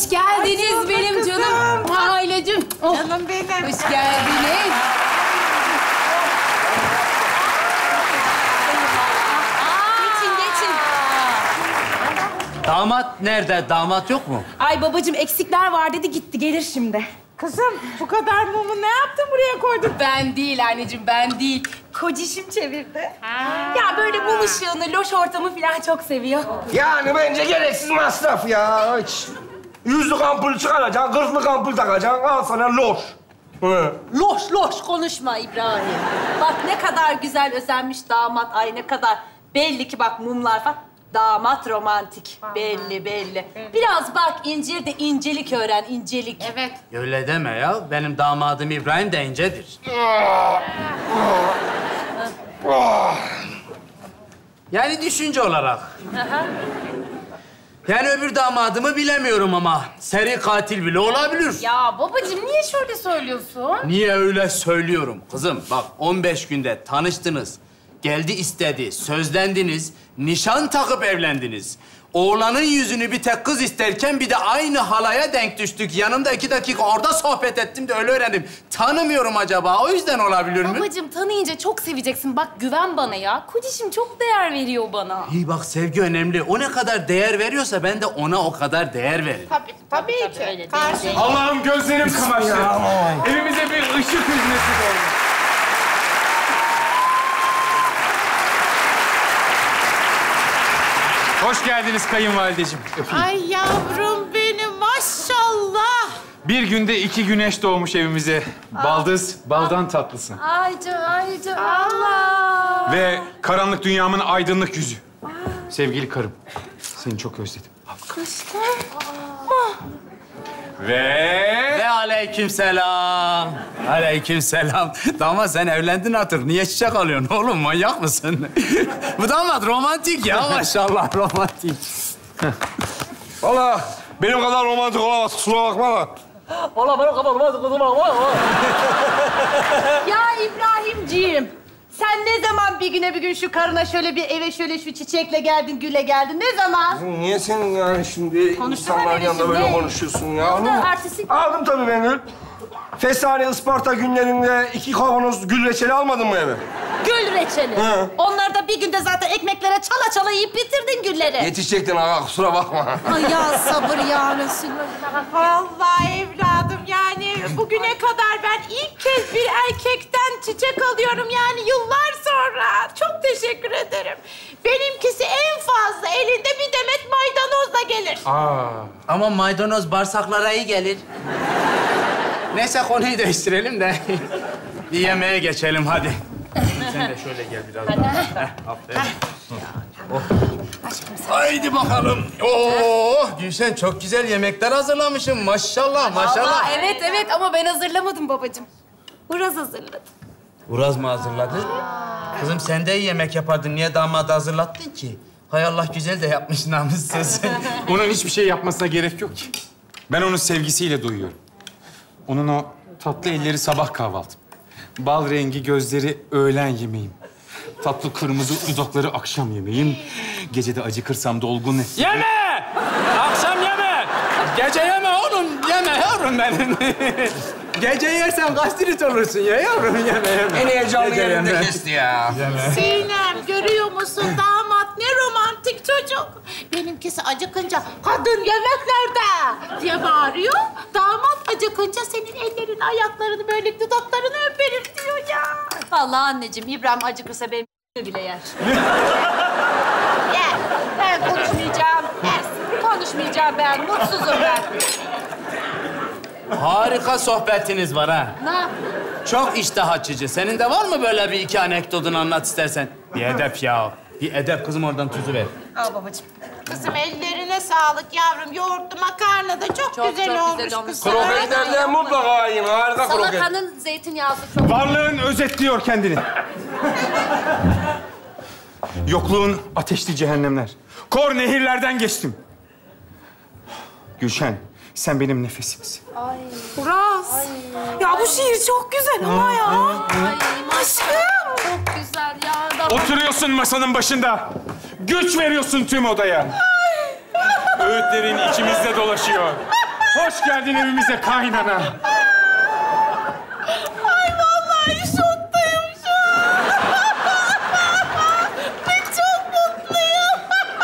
Hoş geldiniz benim canım ailecim. Oh. Canım benim. Hoş geldiniz. Geçin. Damat nerede? Damat yok mu? Ay babacığım eksikler var dedi gitti gelir şimdi. Kızım bu kadar mumu ne yaptın buraya koydun? Ben değil anneciğim ben değil. Kocişim çevirdi. Ya böyle mum ışığını, loş ortamı falan çok seviyor. Yani bence gereksiz masraf ya. Hiç. 100'lük ampul çıkaracaksın, 40'lık ampul takacaksın. Al sana loş. Hı. Loş konuşma İbrahim. Bak ne kadar güzel özenmiş damat. Ay ne kadar. Belli ki bak mumlar falan. Damat romantik. Belli. Biraz bak incir de incelik öğren, incelik. Evet. Öyle deme ya. Benim damadım İbrahim de incedir. Yani düşünce olarak. Yani öbür damadımı bilemiyorum ama seri katil bile olabilir. Ya babacığım niye şöyle söylüyorsun? Niye öyle söylüyorum? Kızım bak 15 günde tanıştınız. Geldi istedi, sözlendiniz, nişan takıp evlendiniz. Oğlanın yüzünü bir tek kız isterken bir de aynı halaya denk düştük. Yanımda 2 dakika orada sohbet ettim de öyle öğrendim. Tanımıyorum acaba, o yüzden olabilir mi? Babacığım tanıyınca çok seveceksin. Bak güven bana ya. Kocişim çok değer veriyor bana. İyi bak sevgi önemli. O ne kadar değer veriyorsa ben de ona o kadar değer veririm. Tabii ki. öyle Karşı. değil. Allah'ım gözlerim kamaştı. Evimize bir ışık hizmeti oldu. Hoş geldiniz kayınvalideciğim. Ay yavrum benim maşallah. Bir günde 2 güneş doğmuş evimize. Baldız, baldan tatlısın. Ayca Allah. Ve karanlık dünyamın aydınlık yüzü. Sevgili karım, seni çok özledim. Ve... Ve aleykümselam. Aleykümselam. Damat sen evlendin hatır. Niye çiçek alıyorsun oğlum? Manyak mısın? Bu damat romantik ya maşallah romantik. Vallahi benim kadar romantik olamaz. Kusura bakma da. Ya İbrahimciğim, sen ne zaman bir güne bir gün şu karına şöyle bir eve şöyle şu çiçekle geldin, güle geldin? Ne zaman? Niye sen yani şimdi Konuşsana insanların beni yanında şimdi. böyle konuşuyorsun ya? Oldu, artistik. Aldım tabii ben gül. Fesane, Isparta günlerinde 2 kavanoz gül reçeli almadın mı eve? Gül reçeli. Hı. Onları da bir günde zaten ekmeklere çala yiyip bitirdin gülleri. Yetişecektin aga, kusura bakma. Ay ya sabır ya Resulallah. Vallahi evladım yani bugüne kadar ben ilk kez bir erkekten çiçek alıyorum yani yıllar sonra. Çok teşekkür ederim. Benimkisi en fazla elinde bir demet maydanozla gelir. Ama maydanoz bağırsaklara iyi gelir. Neyse konuyu değiştirelim de bir yemeğe geçelim hadi. Sen de şöyle gel biraz daha. Aferin. Oh. Haydi bakalım. Oo, Gülşen çok güzel yemekler hazırlamışsın. Maşallah, maşallah. Aa, evet ama ben hazırlamadım babacığım. Uraz hazırladı. Uraz mı hazırladı? Kızım sen de iyi yemek yapardın. Niye damadı hazırlattın ki? Hay Allah güzel de yapmış namussuz. Onun hiçbir şey yapmasına gerek yok ki. Ben onun sevgisiyle doyuyorum. Onun o tatlı elleri sabah kahvaltım. Bal rengi gözleri öğlen yemeğim. Tatlı kırmızı dudakları akşam yemeğim. Gece de acıkırsam dolgun et. Yeme! Akşam yeme! Gece yeme oğlum. Yeme yavrum benim. Gece yersen gastrit olursun ya yavrum. Yeme. En heyecanlı Gece yerinde yeme. kesti ya. Sinem görüyor musun damat ne romantik çocuk. Benimkisi acıkınca kadın yemeklerde diye bağırıyor. Damat acıkınca senin ellerini, ayaklarını böyle dudaklarını öperim diyor ya. Vallahi anneciğim İbrahim acıkırsa benim bile yer. Gel ben konuşmayacağım. Konuşmayacağım ben, mutsuzum ben. Harika sohbetiniz var ha. Ne yap? Çok iştah açıcı. Senin de var mı böyle bir 2 anekdotunu anlat istersen? Bir edep ya. Bir edep kızım oradan tuzu ver. Al babacığım. Kızım ellerine sağlık yavrum. Yoğurtlu makarna da çok güzel olmuş kızım. Kroketlerden mutlaka yiyin. Harika kroket. Salatanın zeytinyağlı çok... Varlığın özetliyor kendini. Yokluğun ateşli cehennemler. Kor nehirlerden geçtim. Gülşen, sen benim nefesimsin. Uraz. Ya bu şiir çok güzel ama ya. Ay aşkım. Çok güzel ya. Oturuyorsun masanın başında. Güç veriyorsun tüm odaya. Öğütlerin içimizde dolaşıyor. Hoş geldin evimize kaynana. Ay vallahi şoktayım şu an. Ben çok mutluyum.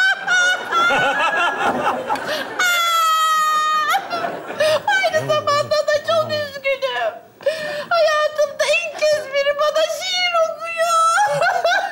Aynı zamanda da çok üzgünüm. Hayatımda ilk kez biri bana şiir okuyor.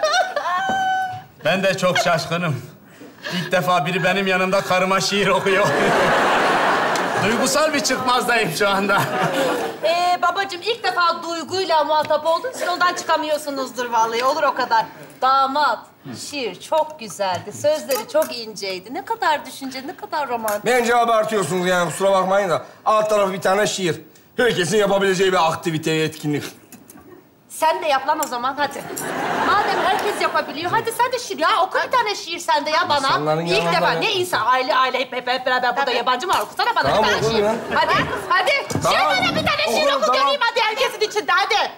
Ben de çok şaşkınım. İlk defa biri benim yanımda karıma şiir okuyor. Duygusal bir çıkmazdayım şu anda. Babacığım ilk defa duyguyla muhatap olduğun için ondan çıkamıyorsunuzdur vallahi. Olur o kadar. Damat, şiir çok güzeldi. Sözleri çok inceydi. Ne kadar düşünceli, ne kadar romantik. Bence abartıyorsunuz yani kusura bakmayın da. Alt tarafı bir tane şiir. Herkesin yapabileceği bir aktivite, etkinlik. Sen de yap lan o zaman hadi. Madem herkes yapabiliyor, hadi sen de şiir ya. Oku bir tane şiir sen de ya bana. İnsanların İlk yanında defa ya. ne insan, aile hep beraber burada yabancı mı var? Okusana bana Tamam, bir tane okuyun şiir. ya. Hadi. Tamam. Şiir bana bir tane şiir Okurum, oku tamam. göreyim hadi herkesin içinde hadi.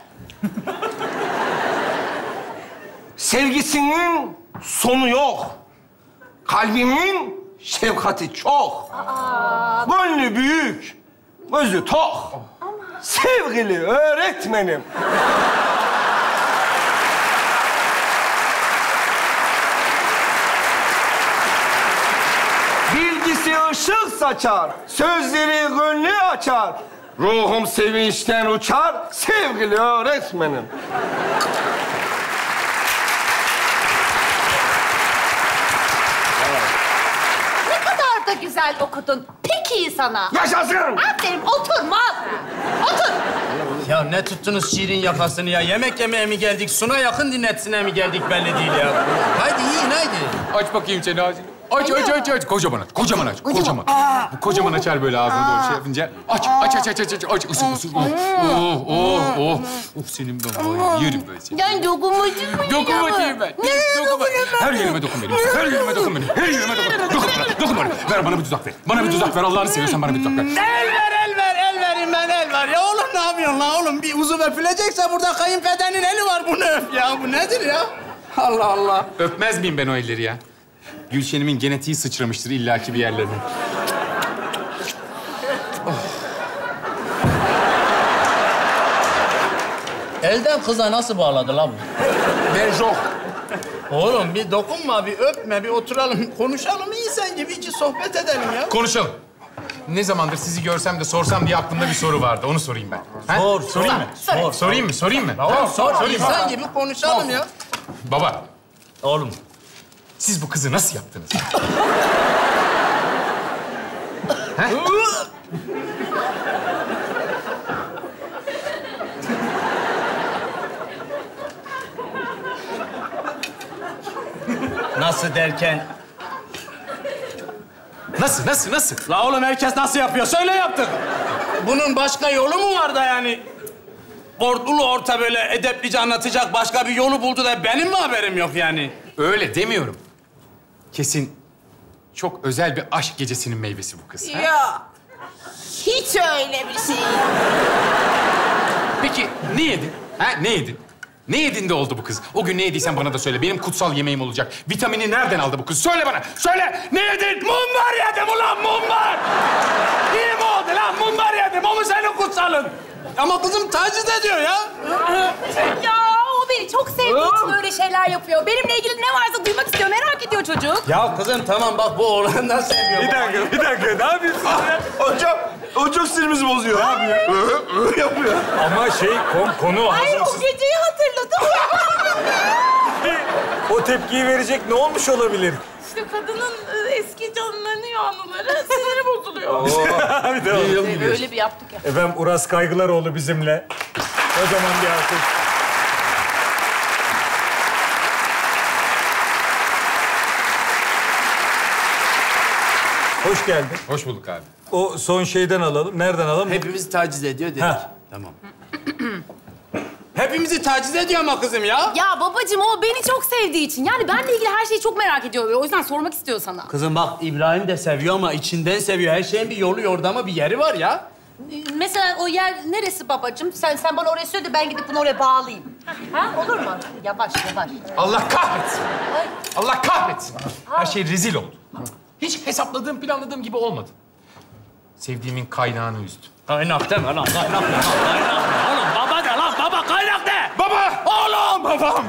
Sevgisinin sonu yok. Kalbimin şefkati çok. Gönlü büyük, gözü tok. Sevgili öğretmenim. Bilgisi ışık saçar, sözleri gönlü açar. Ruhum sevinçten uçar, sevgili öğretmenim. Ne kadar da güzel okudun. Peki iyi sana. Yaşasın! Aferin oturma. Otur. Ya ne tuttunuz şiirin yakasını ya? Yemek yemeye mi geldik, Suna yakın dinletsine mi geldik belli değil ya. Haydi yiyin haydi. Aç bakayım seni ağzını. Aç. Kocaman aç. Kocaman. Bu kocaman açar böyle ağzını doğru şey yapınca. Aç. Aç. Isır. Oh. Senin ben var ya, yerim ben seni. Ben dokunmadım. Dokunmayayım ben. Dokunma. Her yerime dokun benim. Her yerime dokun. Dokun bana. Ver bana bir tuzak ver. Bana bir tuzak ver. Allah'ını seviyorsan bana bir tuzak ver. El verin ben el var. Ya oğlum ne yapıyorsun lan oğlum? Bir uzuv öpülecekse burada kayınpederinin eli var. Bunu öp ya. Bu nedir ya? Allah Allah. Öpmez miyim ben o elleri ya? Gülşen'imin genetiği sıçramıştır illaki bir yerlerine. Elden kıza nasıl bağladı lan bu? Ben şok. Oğlum bir dokunma, bir öpme, bir oturalım, konuşalım. İnsan gibi iki sohbet edelim ya. Konuşalım. Ne zamandır sizi görsem de sorsam diye aklımda bir soru vardı. Onu sorayım ben. Ha? Sorayım mı? Sorayım mı? Oğlum sor, sorayım. insan gibi konuşalım ya. Baba, Oğlum. siz bu kızı nasıl yaptınız? Nasıl derken? Nasıl? La oğlum herkes nasıl yapıyor? Söyle yaptık. Bunun başka yolu mu var da yani? Ulu orta böyle edeplice anlatacak başka bir yolu buldu da benim mi haberim yok yani? Öyle demiyorum. Kesin çok özel bir aşk gecesinin meyvesi bu kız. Ha? Ya hiç öyle bir şey yok. Peki ne yedin? Ha? Ne yedin? Ne yedin de oldu bu kız? O gün ne yediysen bana da söyle. Benim kutsal yemeğim olacak. Vitamini nereden aldı bu kız? Söyle bana. Söyle. Ne yedin? Mumbar yedim ulan mumbar. İyi mi oldu lan? Mumbar yedim. O mu senin kutsalın? Ama kızım taciz ediyor ya. Ya o beni çok sevdiği için böyle şeyler yapıyor. Benimle ilgili ne varsa duymak istiyor. Merak ediyor çocuk. Ya kızım tamam bak bu oğlandan seviyor. Bir dakika. Ne yapıyorsun ya? O çok sinirimizi bozuyor. Ne yapıyor? Yapıyor. Ama konu Hayır o geceyi hatırladım. o tepkiyi verecek ne olmuş olabilir? İşte kadının eski canlanıyor anıları. Siniri bozuluyor. Bir de o. Öyle bir yaptık ya. Efendim Uras Kaygılaroğlu bizimle. O zaman bir alkış. Hoş geldin. Hoş bulduk abi. O son şeyden alalım. Nereden alalım? Hepimizi taciz ediyor dedik. Heh. Tamam. Hepimizi taciz ediyor ama kızım ya. Ya babacığım o beni çok sevdiği için. Yani benle ilgili her şeyi çok merak ediyor. O yüzden sormak istiyor sana. Kızım bak İbrahim de seviyor ama içinden seviyor. Her şeyin bir yolu yordamı bir yeri var ya. Mesela o yer neresi babacığım? Sen bana oraya söyle de ben gidip bunu oraya bağlayayım. Ha olur mu? Yavaş. Allah kahretsin. Allah kahretsin. Her şey rezil oldu. Hiç hesapladığım, planladığım gibi olmadı. Sevdiğimin kaynağını üzdüm. Kaynak deme lan, kaynak deme. Kaynak ne? Oğlum baba de lan, baba kaynak ne? Baba! Oğlum! Babam!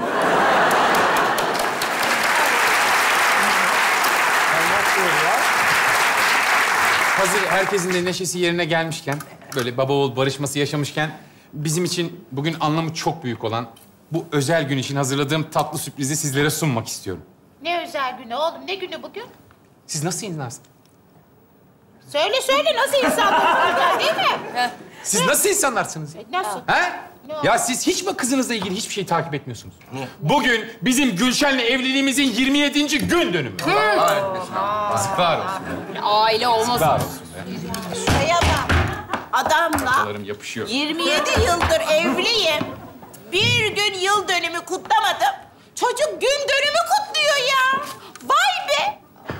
Hazır herkesin de neşesi yerine gelmişken, böyle baba oğul barışması yaşamışken... bizim için bugün anlamı çok büyük olan bu özel gün için hazırladığım tatlı sürprizi sizlere sunmak istiyorum. Ne özel günü oğlum? Ne günü bugün? Siz nasıl insanlarsınız? Söyle nasıl insanlar değil mi? Siz nasıl insanlarsınız? Nasıl? He? Ya siz hiç mi kızınızla ilgili hiçbir şey takip etmiyorsunuz? Bugün bizim Gülşen'le evliliğimizin 27. gün dönümü. Yazıklar olsun. Aile olmaz. Yazıklar olsun be. Şuraya bak. Adamla Kafalarım yapışıyor. 27 yıldır evliyim. Bir gün yıl dönümü kutlamadım. Çocuk gün dönümü kutluyor ya. Vay be.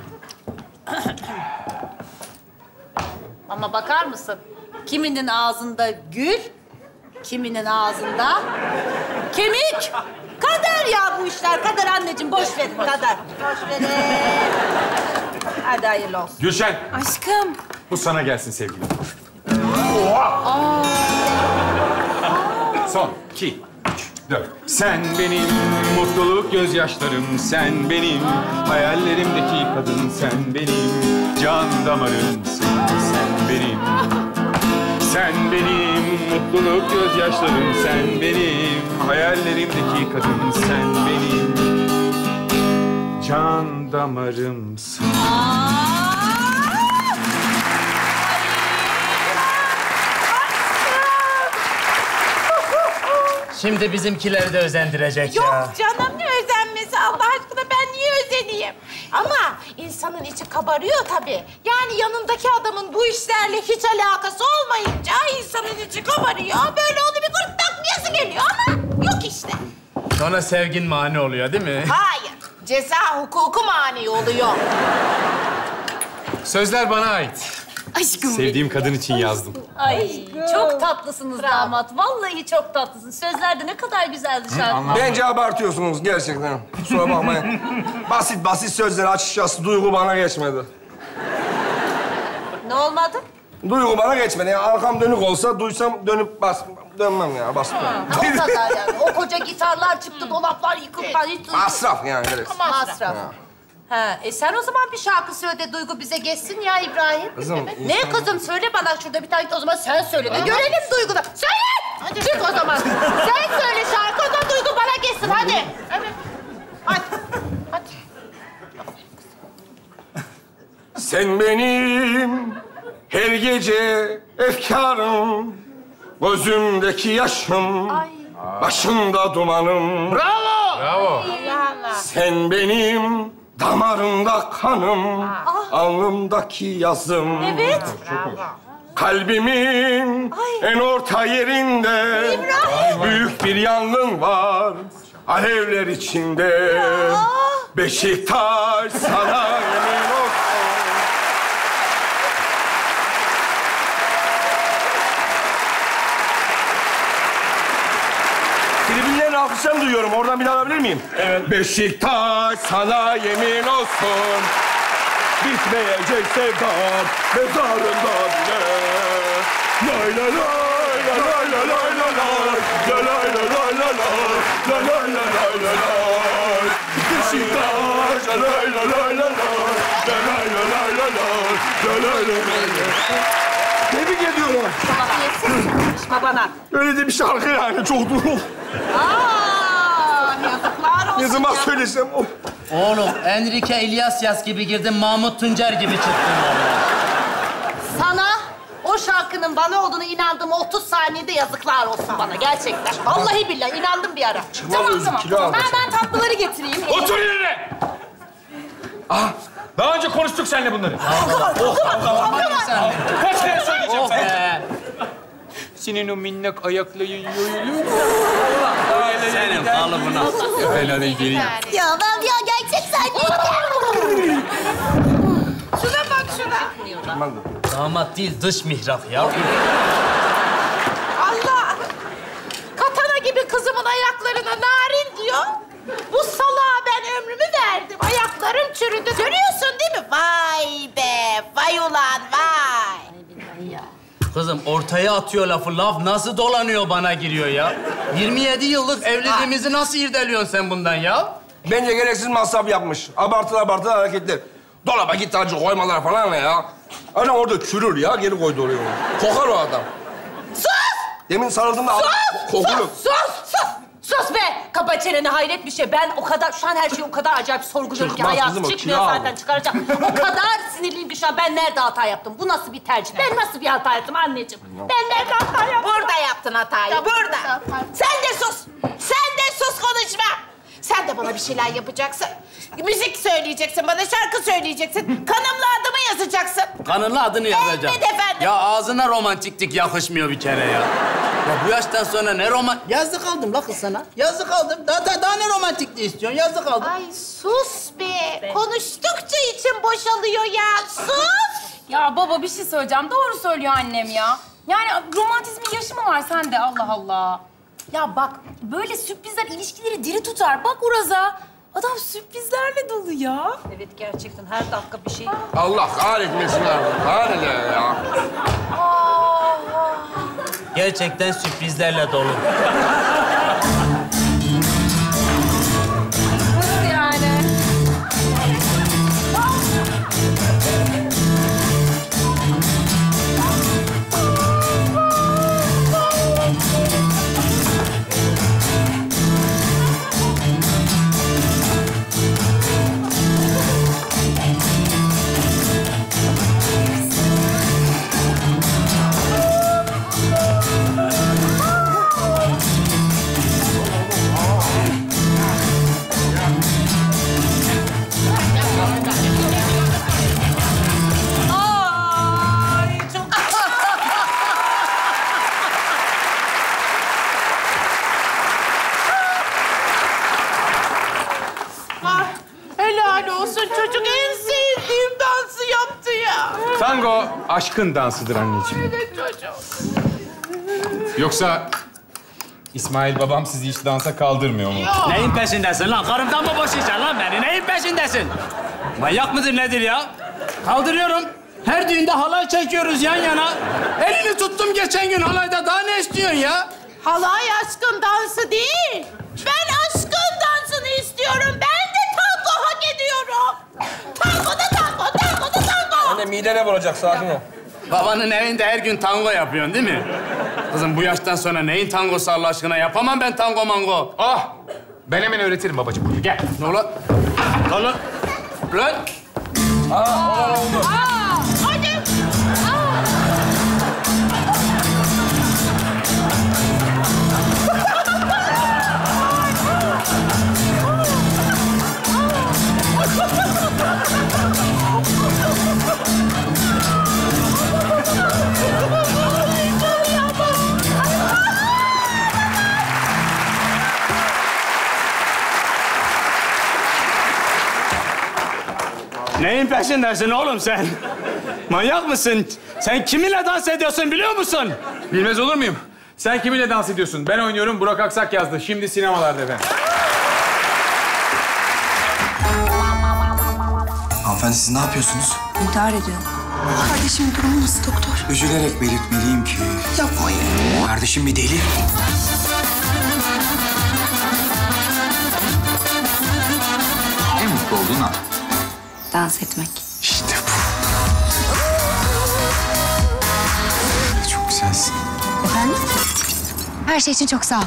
Ama bakar mısın? Kiminin ağzında gül, kiminin ağzında kemik. Kader ya bu işler. Kader anneciğim, boş verin kader. Boş verin. Hadi hayırlı olsun. Gülşen, Aşkım. bu sana gelsin sevgilim. Son, 2, 3, 4. Sen benim mutluluk gözyaşlarım, sen benim hayallerimdeki kadın, sen benim can damarımsın, sen benim. Sen benim mutluluk gözyaşlarım, sen benim hayallerimdeki kadın, sen benim can damarımsın. Şimdi bizimkileri de özendirecek ya. Yok canım ne özenmesi Allah aşkına ben niye özeneyim? Ama insanın içi kabarıyor tabii. Yani yanındaki adamın bu işlerle hiç alakası olmayınca insanın içi kabarıyor. Böyle onu bir gırtlaklayası geliyor ama yok işte. Sonra sevgin mani oluyor değil mi? Hayır. Ceza hukuku mani oluyor. Sözler bana ait. Aşkım. Sevdiğim kadın için yazdım. Ay çok tatlısınız damat. Vallahi çok tatlısın. Sözler de ne kadar güzeldi şarkı. Bence abartıyorsunuz gerçekten. Kusura bakmayın. Basit sözler açıkçası duygu bana geçmedi. Ne olmadı? Duygu bana geçmedi. Yani arkam dönük olsa duysam dönüp dönmem ya. O kadar yani. O koca gitarlar çıktı, dolaplar yıkıldı. Hiç Masraf yani gereksiz. masraf. Ha, sen o zaman bir şarkı söyle de Duygu bize geçsin ya İbrahim. Kızım, Ne kızım? Söyle bana şurada bir tane o zaman sen söyle de görelim Duygu'da. Söyle! Hadi çık o zaman. Sen söyle şarkı o zaman Duygu bana geçsin hadi. Evet. Hadi. Hadi. Sen benim her gece efkarım, gözümdeki yaşım, başımda dumanım. Bravo. Sen benim damarımda kanım, alnımdaki yazım. Evet. Kalbimin en orta yerinde büyük bir yangın var. Alevler içinde Beşiktaş sana yemin olsun. Tribünlerin alkışlarını duyuyorum. Oradan bir daha alabilir miyim? Evet. Beşiktaş sana yemin olsun. Bitmeyecek sevdam mezarında bile. Lay lay lay lay lay lay lay lay lay lay lay lay lay lay lay lay lay. Beşiktaş lay lay lay lay lay lay lay lay lay lay. Tebrik ediyorum. Konuşma bana. Öyle de bir şarkı yani çok duru. Yazıklar olsun. Ne zaman söylesem o. Oğlum Enrique Iglesias gibi girdin, Mahmut Tuncer gibi çıktın vallahi. Sana o şarkının bana olduğunu inandığım 30 saniyede yazıklar olsun bana gerçekten. Vallahi billahi inandım bir ara. Tamam. Kilo aldı. Ben tatlıları getireyim. Otur yerine! Daha önce konuştuk seninle bunları. Kaç kere söyleyeceğim sana? Senin o minnak ayakların yoyuluyor. Senin kalıbına. Ben arayı geleyim. Ya ben ya gerçek sen Şuna bak şuna. Damat değil, dış mihrak ya. Allah! Katana gibi kızımın ayaklarına narin diyor. Bu salağa ben ömrümü verdim. Ayaklarım çürüdü. Görüyorsun değil mi? Vay be! Vay ulan vay! Kızım ortaya atıyor lafı. Laf nasıl dolanıyor bana giriyor ya? 27 yıllık evliliğimizi nasıl irdeliyorsun sen bundan ya? Bence gereksiz masraf yapmış. Abartılı hareketler. Dolaba git acı koymalar falan ne ya? Adam orada çürür ya, geri koydu oraya onu. Kokar o adam. Sus! Demin sarıldığımda kokuyor. Sus! Sus be! Kapa çeneni, hayret bir şey. Ben o kadar, şu an her şeyi o kadar acayip sorguluyorum ki Çıkmaz hayatı kızım o, çıkmıyor kira zaten, çıkaracağım. O kadar sinirliyim ki şu an. Ben nerede hata yaptım? Bu nasıl bir tercih? Ben nasıl bir hata yaptım anneciğim? Ben nerede hata yaptım? Burada yaptın hatayı, burada. Sen de sus. Sen de sus, konuşma. Sen de bana bir şeyler yapacaksın. Müzik söyleyeceksin, bana şarkı söyleyeceksin. Kanımla adımı yazacaksın. Kanınla adını yazacağım. Evet efendim. Ya ağzına romantiklik yakışmıyor bir kere ya. Ya bu yaştan sonra ne Yazık aldım la kız sana. Yazık aldım. Daha ne romantikliği istiyorsun? Yazık aldım. Ay sus be. Konuştukça için boşalıyor ya. Sus. Ya baba bir şey söyleyeceğim. Doğru söylüyor annem ya. Yani romantizmin yaşı mı var sende? Allah Allah. Ya bak böyle sürprizler ilişkileri diri tutar. Bak Uraz'a. Adam sürprizlerle dolu ya. Evet, gerçekten her dakika bir şey. Allah kahretmesin abi. Kahretler ya. Gerçekten sürprizlerle dolu. Nasıl yani? Helal olsun, çocuk en sevdiğim dansı yaptı ya. Tango aşkın dansıdır anneciğim. Evet çocuğum. Yoksa İsmail babam sizi hiç dansa kaldırmıyor mu? Neyin peşindesin lan? Karımdan mı boşayacaksın lan beni? Neyin peşindesin? Manyak mıdır nedir ya? Kaldırıyorum. Her düğünde halay çekiyoruz yan yana. Elini tuttum geçen gün halayda. Daha ne istiyorsun ya? Halay aşkın dansı değil. Ben aşkın dansını istiyorum. Ben de tango hak ediyorum. Tango da tango, tango da tango. Anne midene vuracak, sakin ol. Babanın evinde her gün tango yapıyorsun değil mi? Kızım bu yaştan sonra neyin tangosu Allah aşkına? Yapamam ben tango mango. Ah! Ben hemen öğretirim babacığım. Gel. Ne ola? Lan lan. Lan. Hadi. Neyin peşindesin oğlum sen? Manyak mısın? Sen kiminle dans ediyorsun biliyor musun? Bilmez olur muyum? Sen kiminle dans ediyorsun? Ben oynuyorum. Burak Aksak yazdı. Şimdi sinemalarda efendim. Hanımefendi siz ne yapıyorsunuz? İntihar ediyor. Kardeşimin durumu nasıl doktor? Üzülerek belirtmeliyim ki... Yapmayın. Kardeşim bir deli. En mutlu olduğun an. Dans etmek. İşte bu. Çok güzelsin. Efendim? Her şey için çok sağ ol.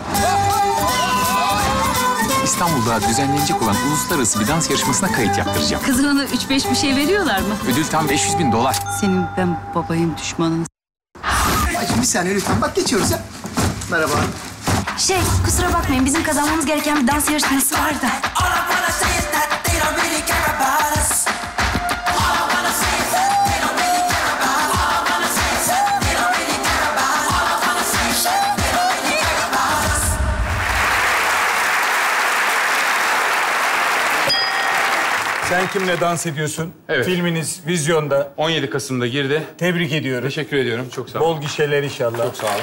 İstanbul'da düzenlenecek olan uluslararası bir dans yarışmasına kayıt yaptıracağım. Kızına 3-5 bir şey veriyorlar mı? Ödül tam 500.000 dolar. Senin ben babayım düşmanın. Bacım bir saniye lütfen. Bak geçiyoruz ya. Merhaba. Kusura bakmayın bizim kazanmamız gereken bir dans yarışması var da. Sen kimle dans ediyorsun? Evet. Filminiz vizyonda. 17 Kasım'da girdi. Tebrik ediyorum. Teşekkür ediyorum. Çok sağ olun. Bol gişeler inşallah. Çok sağ olun.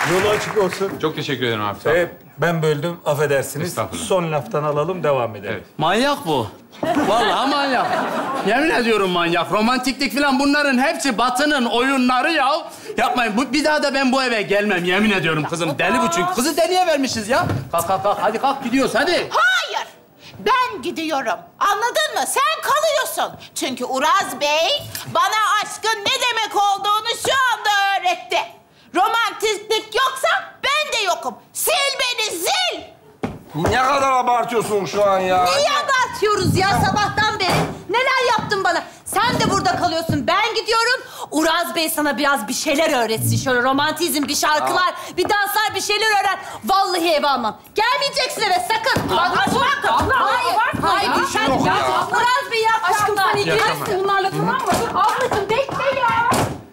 Yolu açık olsun. Çok teşekkür ederim abi. Sağ ol. Ben böldüm, affedersiniz. Estağfurullah. Son laftan alalım, devam edelim. Evet. Manyak bu. Vallahi manyak. Yemin ediyorum manyak. Romantiklik falan bunların hepsi Batı'nın oyunları ya. Yapmayın. Bir daha da ben bu eve gelmem. Yemin ediyorum kızım. Deli bu çünkü. Kızı deliye vermişiz ya. Kalk kalk kalk. Hadi kalk gidiyoruz hadi. Hayır. Ben gidiyorum. Anladın mı? Sen kalıyorsun. Çünkü Uraz Bey bana aşkın ne demek olduğunu şu anda öğretti. Romantiklik yoksa ben de yokum. Sil beni, sil. Ne kadar abartıyorsun şu an ya? Neyi abartıyoruz ya sabahtan beri? Neler yaptın bana? Sen de burada kalıyorsun. Ben gidiyorum. Uraz Bey sana biraz bir şeyler öğretsin. Şöyle romantizm, bir şarkılar, bir danslar, bir şeyler öğren. Vallahi eve almam. Gelmeyeceksin eve sakın. Bak, hayır. Hayır. Sen ya. Uraz Bey yap. Aşkım sen ilgilenirsin bunlarla tamam mı? Ablacığım bekle ya.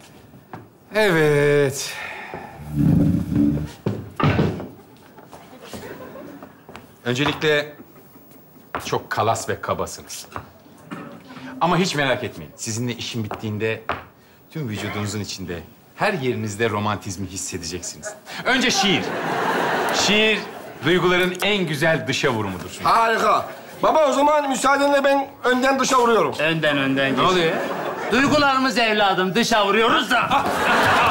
Evet. Öncelikle çok kalas ve kabasınız. Ama hiç merak etmeyin. Sizinle işim bittiğinde tüm vücudunuzun içinde, her yerinizde romantizmi hissedeceksiniz. Önce şiir. Şiir, duyguların en güzel dışa vurumudur. Harika. Baba o zaman müsaadenle ben önden dışa vuruyorum. Önden geç. Ne oluyor ya? Duygularımız evladım dışa vuruyoruz da.